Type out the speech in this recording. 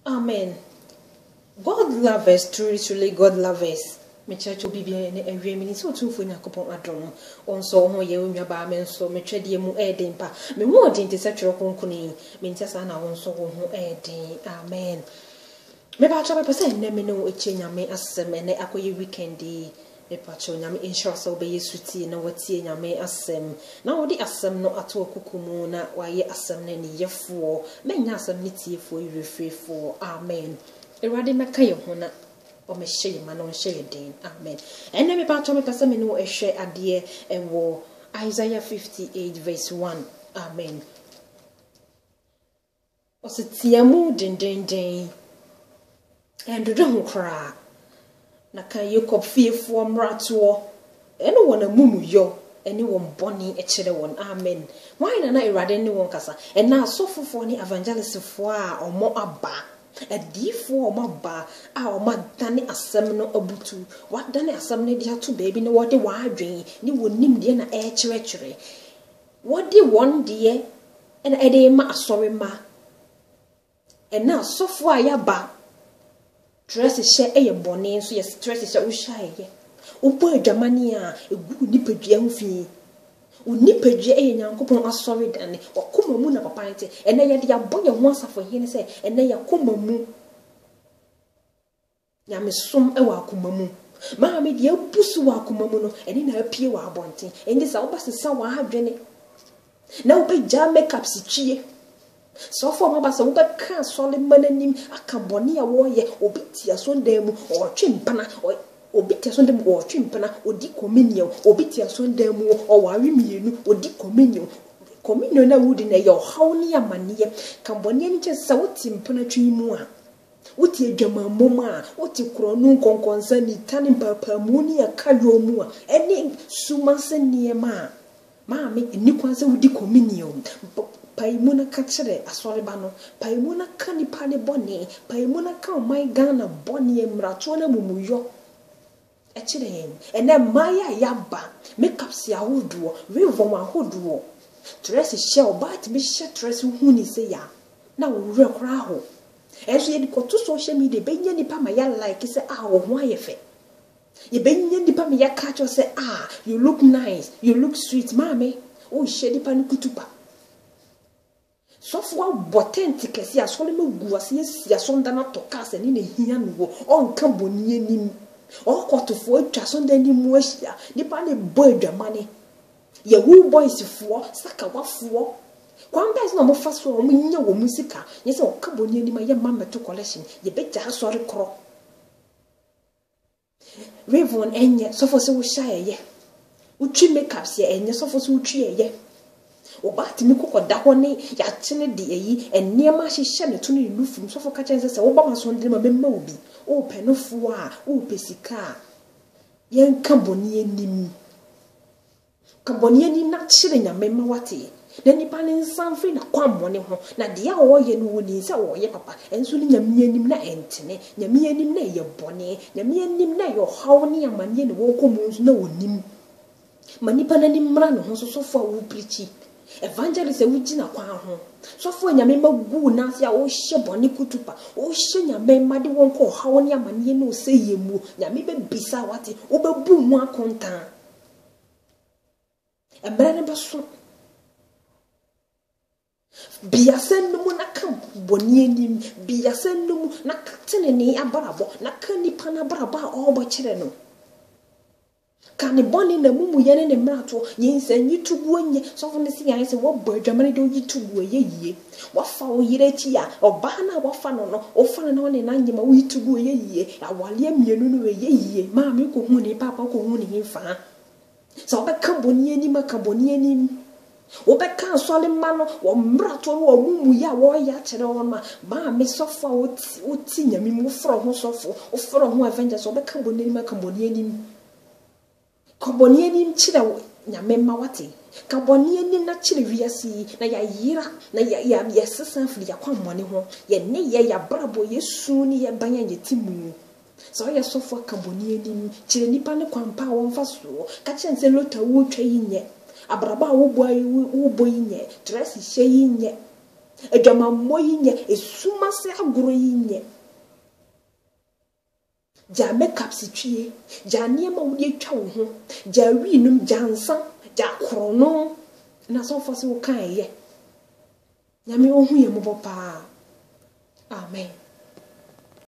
Amen. God lovers, truly God lovers. Me church will be every minute so too for Yakupon Adron. On so ho ye wumi aba men so me twede mu eden pa. Me mo odin te se twere konkoni. Me ntesa na won so ho eden. Amen. Me ba cha me pese nne me no eche nyame asem ene akoye weekend me pa cha nyame ensure so be yesuti na watie nyame asem. Na wodi asem no ato akukumu na waye asem na ni yefo. Me nya asem ni tiefo irefrefo. Amen. Erade meka ye ho na o me hye ma no hye den. Amen. Ene me pa cha me pese me no ehwe ade ewo Isaiah 58 verse 1. Amen. O se tiamu den and do don't cry. Na kan you cop fearful mrato. Eno wona mumu yo. Anyone bonny a chere one. Amen. Why na irade anyone kasa? And now so for ni evangelist for or more abba. A D4 or mabba. Our madani asem no obutu. What done asem ne dia to baby no what the wild dream. Ni would nim dear na air treachery. What do one dear? And a day ma sorry ma. And now so far ya ba. Dress is share a bonnet, so yes, dress is a shy. Upo Germania, a good nipped fee. Unipped a young couple are sorry, Danny, or come moon of a pint, and they had your boy once for him, say, and they are come moon. Yam is some a wakumamu. Mammy, dear pussy wakumamuno, and in her pure bonting, and this albus is so hard, Jenny. Now be jam makeup, si. So for my bass, but can't solid manim, a cambonia warrior, or bitia sondem, or chimpana, or bitia sondem, or chimpana, or dicominio, or bitia sondem, or warimian, or dicominio. Communion I would in a your hownia mania, cambonian just sought timpana tree. What ye German moma, what you cronon concern, turning per monia cadro mua, any sumasen near ma. Mammy, and Niquanza would dicominio. Paimuna catchere, a sorry bano, Paimuna canny pani bonny, Paimuna can my Ghana bonny and Ratona mumuyo. A chilling, and then Maya yabba, make up see a hoodoo, river my hoodoo. Dress is shell, but be shut dress who say ya. Now real crow. As you got to social media, Benny Pamaya like is a why if it. Ye Benny Pamaya catch or say, ah, you look nice, you look sweet, mammy. Oh, shady panukutupa. So for botantic as ya solomon was yes, ya sondana to cast and in a hian on Cambonian or quarter for Jason then in Westia, Nipani boy the money. Ye woo boys for Saka what for? One best no more fast for me, no musica. Yes, or Cambonian in my young mamma to collection, ye bet ya sorry crop. Ravon and yet, so for so shy ye. Uchi makeups ye and yes, so for so ye. Obat mi koko da hone ya chene de yi enema hihye ne to ne lufum so for ka chen se oba so ndre ma memma obi o penofo a o pesika yen kamboni enim na chire nya memma wate na nipa ne nsanfri na kwamone ho na de a wo ye no woni se wo ye papa enso ne nyame enim na entene nyame enim na ye bone nyame enim na ye hawo ne amane ne wo komu nso na wonim manipa na nimra no ho so fo a wo preach evangelist e wugina kwa ho so fo nyame magu na ase a wo hye bone kutupa wo hye nyame made won ko hawo ne amane ne o se yemu nyame be bisa wate wo bebu mu akontan emre ne beso biasen no mu na kan bone anim biasen no mu na katene ne abarabo na kan nipa na abarabo a obo kire no kan boni na mumu yene ne mrato yinsan yitubu onye so for ne si yan se wo badwamane do yitubu yeye wa fa wo yire ti a oba na wa fa no no o fa no ne na nyema wo yitubu yeye awale amienu no yeye ma me ko hu ni papa ko hu ni fa so be kan boni ani ma kan boni ani wo be kan so le ma no wo mrato wo mumu ya wo ya kire won ma me so fa wo ti nyame mu fro ho so fo o fro ho avenger so be kan boni ani ma kan boni ani Kamboni enim chira nyame ma wate kamboni enim na chira wiasi na ya yira na ya sesa fili ya kwamone ho ye ne ye ya brabo yesu ni ye banya ye timu so ya sofo kamboni enim chira nipa ne kwampa won faso ka chense lota wo twa yinye abraba wo boy yinye dress hye yinye Edwama moyinye esuma se agoro yinye. Ja makeup situe, ja niema wodi atwa wo ho, ja winum jansan, ja krono. Na so for se wo kan ye. Nyame ohun ye mo pa. Amen.